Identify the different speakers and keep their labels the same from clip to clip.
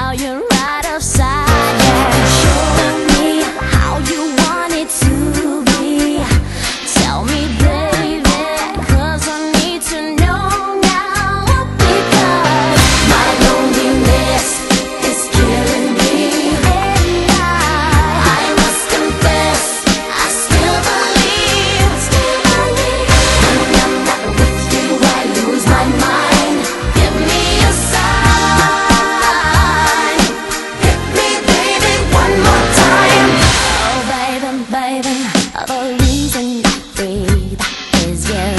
Speaker 1: now you're right upside down. Show me how you want it to be. Tell me, baby, 'cause I need to know now. Because my loneliness is killing me, and I must confess, I still believe. When I'm not with you, I lose my mind. Give me a sign. Hit me, baby, one more time. Oh, baby, baby, the reason I breathe is you.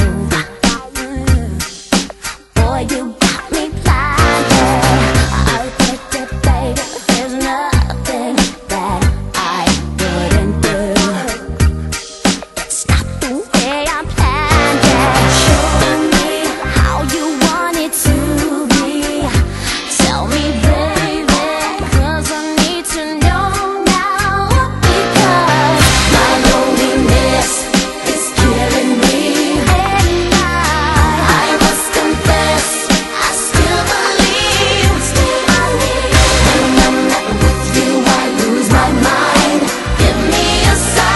Speaker 1: Boy, you got me blinded. Oh, baby, there's nothing that I wouldn't do. It's not the way I planned it. Show me how you want it to be. Tell me, baby, 'cause I need to know now. Because my loneliness is killing me, and I must confess, I still believe. When I'm not with you, I lose my mind. Give me a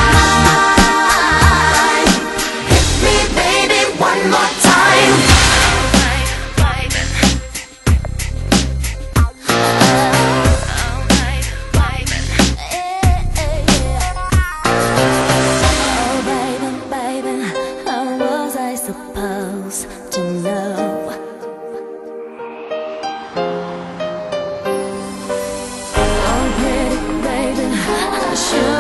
Speaker 1: sign. Hit me, baby, one more time. Oh, baby, baby, how was I supposed to know? Oh, pretty baby, I should